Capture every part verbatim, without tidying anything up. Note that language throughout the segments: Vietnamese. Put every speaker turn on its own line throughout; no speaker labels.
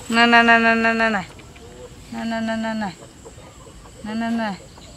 Này này này này này này này này này này này này này này.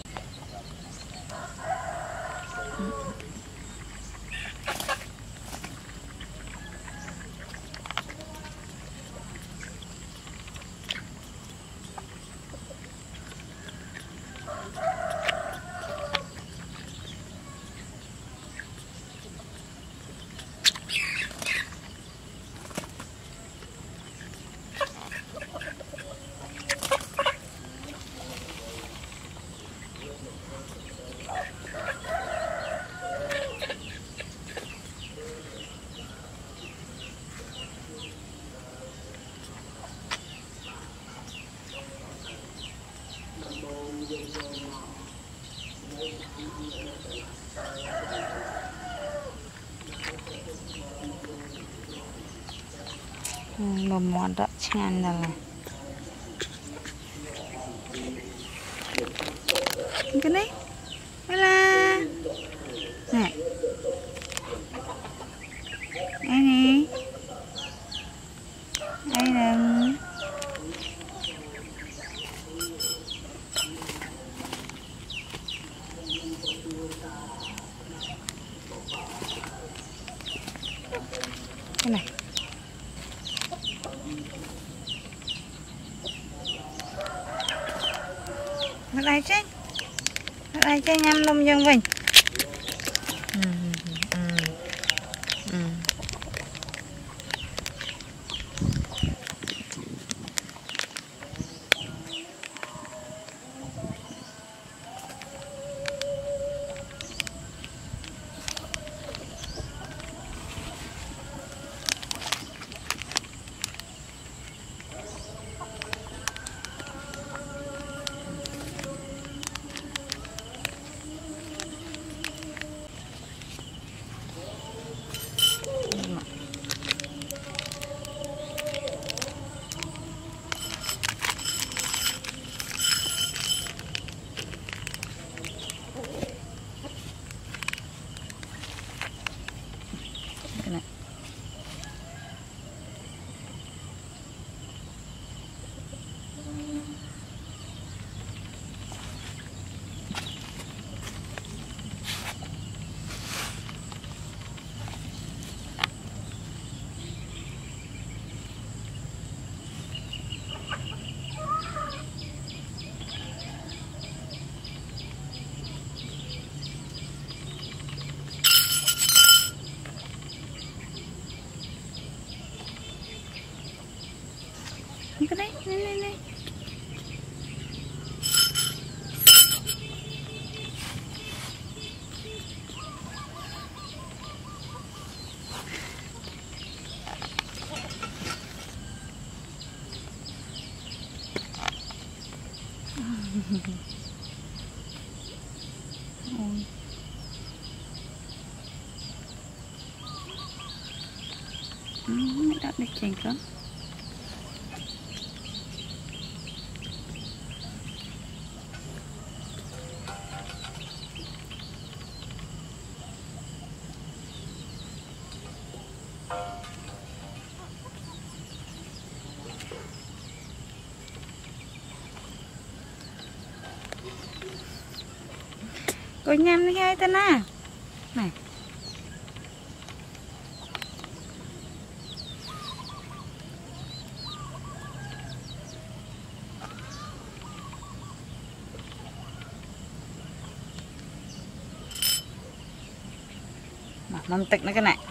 Mầm mòn đó chăn là cái này đây là này đây nè đây là cái này. Nó đây chứ, nó đây chứ nhâm lông dân mình. Ừ, ừ, ừ. Cái đấy, này này này. Ừ, mẹ đã được chỉnh cơ. Cô nhâm đi hai tên à. Này. Mà mâm tịch nó cái này.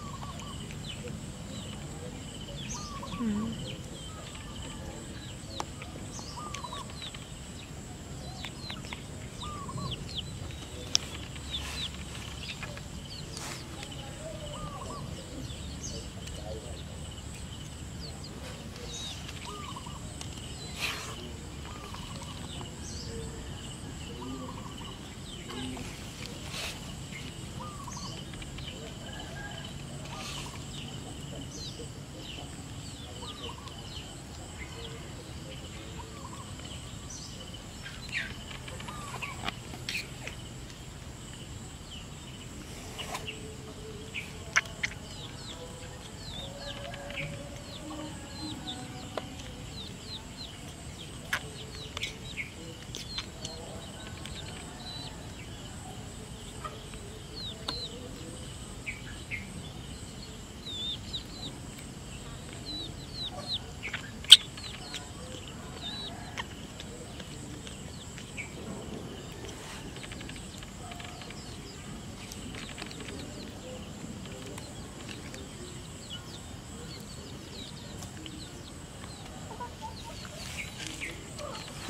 Ừ.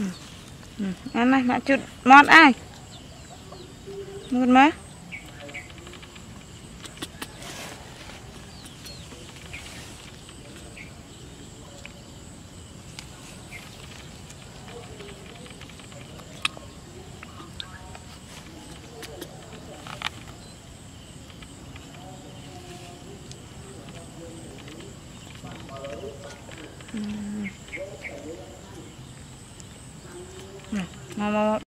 ừ. Ừ. Ăn này mẹ chút mót ai mót má ừ. Nè, mau mau